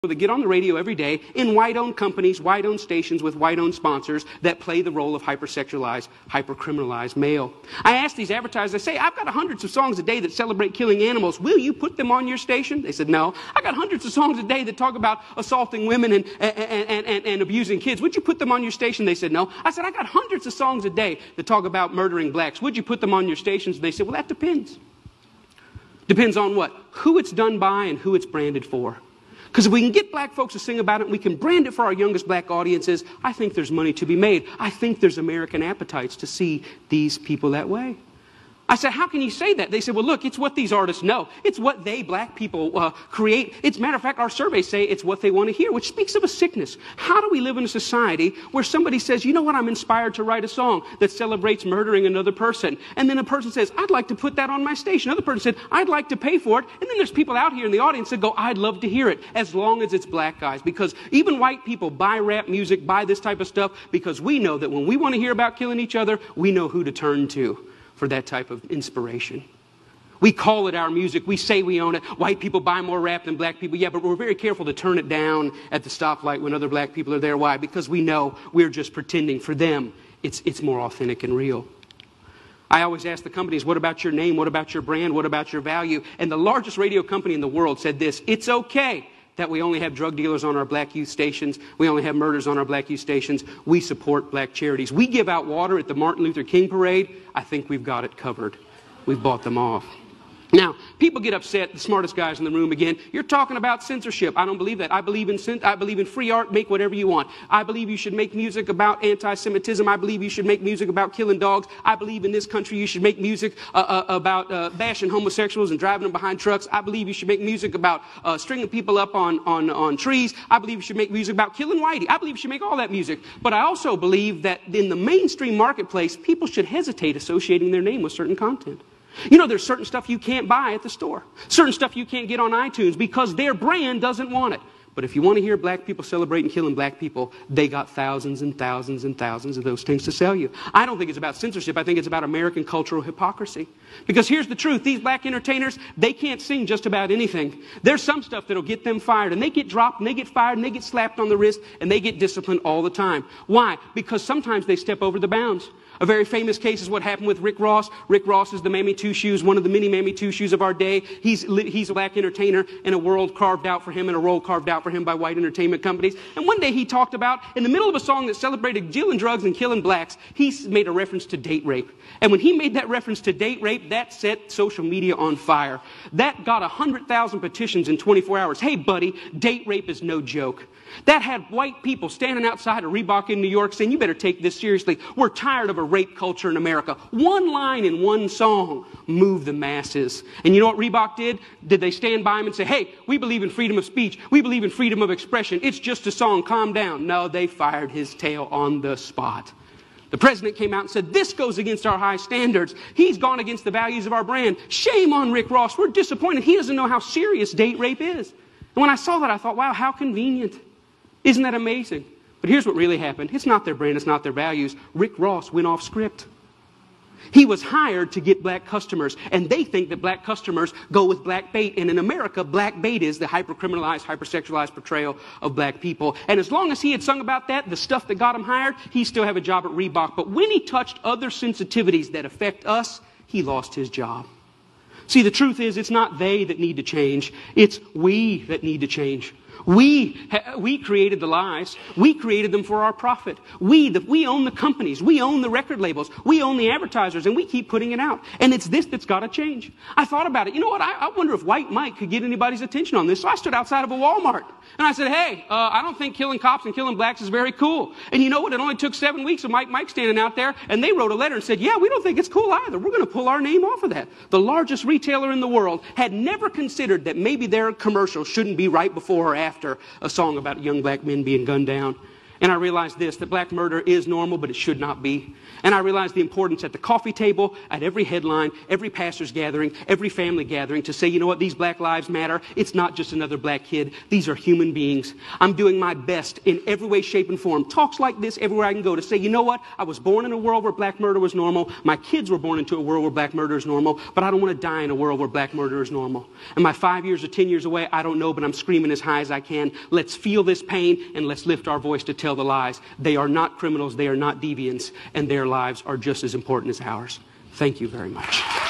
that get on the radio every day in white-owned companies, white-owned stations with white-owned sponsors that play the role of hypersexualized, hypercriminalized male. I asked these advertisers, I say, I've got hundreds of songs a day that celebrate killing animals. Will you put them on your station? They said, no. I got hundreds of songs a day that talk about assaulting women and abusing kids. Would you put them on your station? They said, no. I said, I got hundreds of songs a day that talk about murdering blacks. Would you put them on your stations? They said, well, that depends. Depends on what? Who it's done by and who it's branded for. Because if we can get black folks to sing about it and we can brand it for our youngest black audiences, I think there's money to be made. I think there's American appetites to see these people that way. I said, how can you say that? They said, well, look, it's what these artists know. It's what they, black people, create. It's, matter of fact, our surveys say it's what they want to hear, which speaks of a sickness. How do we live in a society where somebody says, you know what, I'm inspired to write a song that celebrates murdering another person. And then a person says, I'd like to put that on my station. Another person said, I'd like to pay for it. And then there's people out here in the audience that go, I'd love to hear it, as long as it's black guys. Because even white people buy rap music, buy this type of stuff, because we know that when we want to hear about killing each other, we know who to turn to for that type of inspiration. We call it our music. We say we own it. White people buy more rap than black people. Yeah, but we're very careful to turn it down at the stoplight when other black people are there. Why? Because we know we're just pretending. For them, it's more authentic and real. I always ask the companies, what about your name? What about your brand? What about your value? And the largest radio company in the world said this: it's okay that we only have drug dealers on our black youth stations. We only have murders on our black youth stations. We support black charities. We give out water at the Martin Luther King parade. I think we've got it covered. We've bought them off. Now, people get upset, the smartest guys in the room again. You're talking about censorship. I don't believe that. I believe in free art. Make whatever you want. I believe you should make music about anti-Semitism. I believe you should make music about killing dogs. I believe in this country you should make music about bashing homosexuals and driving them behind trucks. I believe you should make music about stringing people up on trees. I believe you should make music about killing whitey. I believe you should make all that music. But I also believe that in the mainstream marketplace, people should hesitate associating their name with certain content. You know, there's certain stuff you can't buy at the store. Certain stuff you can't get on iTunes because their brand doesn't want it. But if you want to hear black people celebrating killing black people, they got thousands and thousands and thousands of those things to sell you. I don't think it's about censorship. I think it's about American cultural hypocrisy. Because here's the truth. These black entertainers, they can't sing just about anything. There's some stuff that'll get them fired. And they get dropped, and they get fired, and they get slapped on the wrist, and they get disciplined all the time. Why? Because sometimes they step over the bounds. A very famous case is what happened with Rick Ross. Rick Ross is the Mammy Two Shoes, one of the many Mammy Two Shoes of our day. He's a black entertainer in a world carved out for him, and a role carved out for him by white entertainment companies. And one day he talked about, in the middle of a song that celebrated dealing drugs and killing blacks, he made a reference to date rape. And when he made that reference to date rape, that set social media on fire. That got 100,000 petitions in 24 hours. Hey, buddy, date rape is no joke. That had white people standing outside of Reebok in New York saying, you better take this seriously. We're tired of a rape culture in America. One line in one song moved the masses. And you know what Reebok did? Did they stand by him and say, hey, we believe in freedom of speech. We believe in freedom of expression. It's just a song. Calm down. No, they fired his tail on the spot. The president came out and said, this goes against our high standards. He's gone against the values of our brand. Shame on Rick Ross. We're disappointed. He doesn't know how serious date rape is. And when I saw that, I thought, wow, how convenient. Isn't that amazing? But here's what really happened. It's not their brand, it's not their values. Rick Ross went off script. He was hired to get black customers, and they think that black customers go with black bait. And in America, black bait is the hyper-criminalized, hypersexualized portrayal of black people. And as long as he had sung about that, the stuff that got him hired, he still have a job at Reebok. But when he touched other sensitivities that affect us, he lost his job. See, the truth is, it's not they that need to change. It's we that need to change. We created the lies. We created them for our profit. We own the companies. We own the record labels. We own the advertisers, and we keep putting it out. And it's this that's got to change. I thought about it. You know what? I wonder if White Mike could get anybody's attention on this. So I stood outside of a Walmart, and I said, hey, I don't think killing cops and killing blacks is very cool. And you know what? It only took 7 weeks of Mike standing out there, and they wrote a letter and said, yeah, we don't think it's cool either. We're going to pull our name off of that. The largest retailer in the world had never considered that maybe their commercial shouldn't be right before or after a song about young black men being gunned down. And I realized this, that black murder is normal, but it should not be. And I realized the importance at the coffee table, at every headline, every pastor's gathering, every family gathering to say, you know what, these black lives matter. It's not just another black kid. These are human beings. I'm doing my best in every way, shape, and form. Talks like this everywhere I can go to say, you know what, I was born in a world where black murder was normal. My kids were born into a world where black murder is normal, but I don't want to die in a world where black murder is normal. Am I 5 years or 10 years away? I don't know, but I'm screaming as high as I can. Let's feel this pain and let's lift our voice to tell the lies. They are not criminals, they are not deviants, and their lives are just as important as ours. Thank you very much.